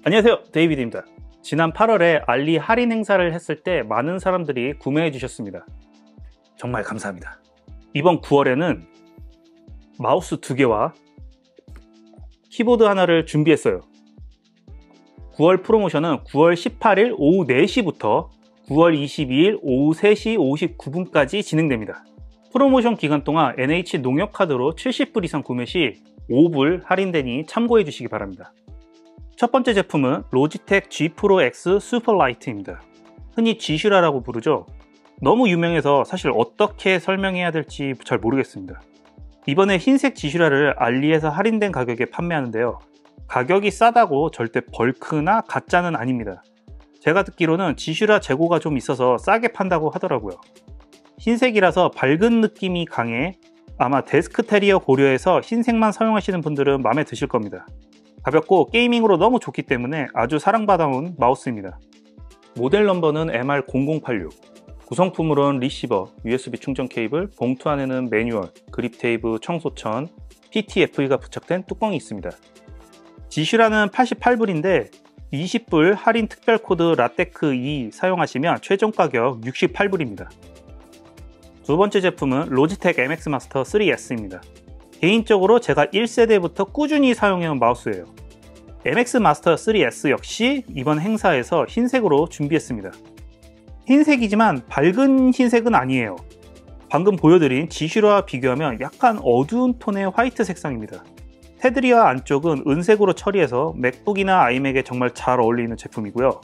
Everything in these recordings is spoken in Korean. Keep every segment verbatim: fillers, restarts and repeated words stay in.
안녕하세요, 데이비드입니다. 지난 팔월에 알리 할인 행사를 했을 때 많은 사람들이 구매해 주셨습니다. 정말 감사합니다. 이번 구월에는 마우스 두 개와 키보드 하나를 준비했어요. 구월 프로모션은 구월 십팔일 오후 네 시부터 구월 이십이일 오후 세 시 오십구 분까지 진행됩니다. 프로모션 기간 동안 엔에이치 농협카드로 칠십 불 이상 구매 시 오 불 할인되니 참고해 주시기 바랍니다. 첫 번째 제품은 로지텍 G 프로 X 슈퍼라이트입니다. 흔히 G슈라라고 부르죠. 너무 유명해서 사실 어떻게 설명해야 될지 잘 모르겠습니다. 이번에 흰색 G슈라를 알리에서 할인된 가격에 판매하는데요. 가격이 싸다고 절대 벌크나 가짜는 아닙니다. 제가 듣기로는 G슈라 재고가 좀 있어서 싸게 판다고 하더라고요. 흰색이라서 밝은 느낌이 강해 아마 데스크 테리어 고려해서 흰색만 사용하시는 분들은 마음에 드실 겁니다. 가볍고 게이밍으로 너무 좋기 때문에 아주 사랑받아온 마우스입니다. 모델 넘버는 엠 알 공공팔육. 구성품으로는 리시버, 유에스비 충전 케이블, 봉투 안에는 매뉴얼, 그립 테이프, 청소천, 피티에프이가 부착된 뚜껑이 있습니다. G슈라는 팔십팔 불인데 이십 불 할인 특별 코드 라테크 이 사용하시면 최종 가격 육십팔 불입니다. 두 번째 제품은 로지텍 엠엑스 마스터 쓰리 에스입니다. 개인적으로 제가 일 세대부터 꾸준히 사용해온 마우스예요. 엠엑스 마스터 쓰리 에스 역시 이번 행사에서 흰색으로 준비했습니다. 흰색이지만 밝은 흰색은 아니에요. 방금 보여드린 G슈라와 비교하면 약간 어두운 톤의 화이트 색상입니다. 테두리와 안쪽은 은색으로 처리해서 맥북이나 아이맥에 정말 잘 어울리는 제품이고요.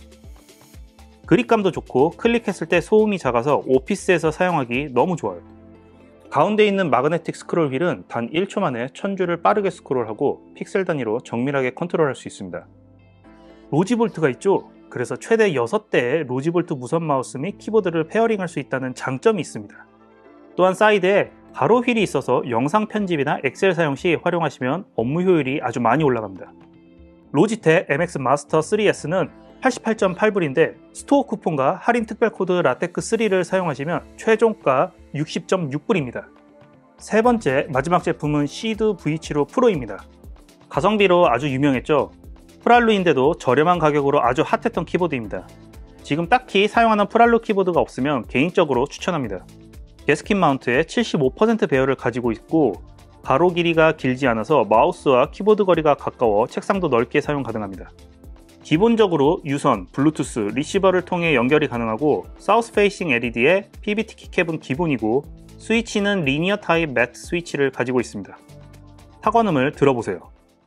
그립감도 좋고 클릭했을 때 소음이 작아서 오피스에서 사용하기 너무 좋아요. 가운데 있는 마그네틱 스크롤 휠은 단 일 초 만에 천 줄을 빠르게 스크롤하고 픽셀 단위로 정밀하게 컨트롤할 수 있습니다. 로지볼트가 있죠? 그래서 최대 여섯 대의 로지볼트 무선 마우스 및 키보드를 페어링할 수 있다는 장점이 있습니다. 또한 사이드에 가로 휠이 있어서 영상 편집이나 엑셀 사용 시 활용하시면 업무 효율이 아주 많이 올라갑니다. 로지텍 엠엑스 마스터 쓰리 에스는 팔십팔 점 팔 불인데 스토어 쿠폰과 할인 특별 코드 라테크 쓰리를 사용하시면 최종가 육십 점 육 불입니다. 세 번째 마지막 제품은 시드 브이 칠십오 프로입니다. 가성비로 아주 유명했죠. 프랄루인데도 저렴한 가격으로 아주 핫했던 키보드입니다. 지금 딱히 사용하는 프랄루 키보드가 없으면 개인적으로 추천합니다. 게스킨 마운트에 칠십오 퍼센트 배열을 가지고 있고 가로 길이가 길지 않아서 마우스와 키보드 거리가 가까워 책상도 넓게 사용 가능합니다. 기본적으로 유선, 블루투스, 리시버를 통해 연결이 가능하고 사우스 페이싱 엘이디에 피비티 키캡은 기본이고 스위치는 리니어 타입 매트 스위치를 가지고 있습니다. 타건음을 들어보세요.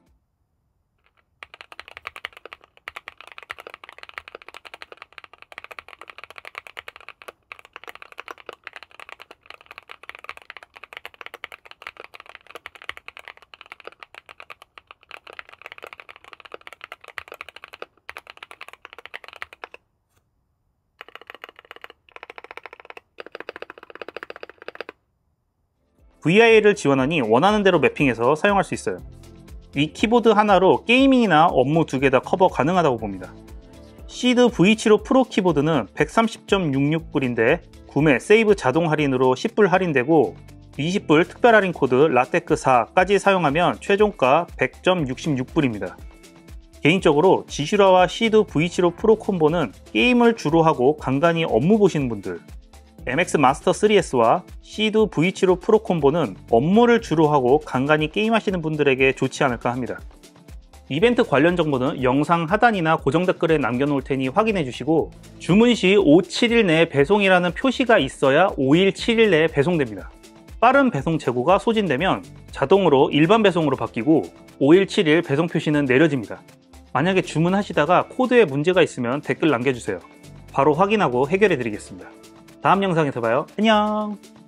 브이아이를 지원하니 원하는 대로 매핑해서 사용할 수 있어요. 이 키보드 하나로 게이밍이나 업무 두 개 다 커버 가능하다고 봅니다. 시드 브이 칠십오 프로 키보드는 백삼십 점 육육 불인데 구매, 세이브 자동 할인으로 십 불 할인되고 이십 불 특별 할인 코드 라테크 사까지 사용하면 최종가 백 점 육십육 불입니다. 개인적으로 G슈라와 시드 브이 칠십오 프로 콤보는 게임을 주로 하고 간간히 업무 보시는 분들, 엠엑스 마스터 쓰리 에스와 시드 브이 칠십오 프로 콤보는 업무를 주로 하고 간간히 게임하시는 분들에게 좋지 않을까 합니다. 이벤트 관련 정보는 영상 하단이나 고정 댓글에 남겨놓을 테니 확인해 주시고 주문 시 오, 칠 일 내에 배송이라는 표시가 있어야 오 일, 칠 일 내에 배송됩니다. 빠른 배송 재고가 소진되면 자동으로 일반 배송으로 바뀌고 오 일, 칠 일 배송 표시는 내려집니다. 만약에 주문하시다가 코드에 문제가 있으면 댓글 남겨주세요. 바로 확인하고 해결해 드리겠습니다. 다음 영상에서 봐요. 안녕!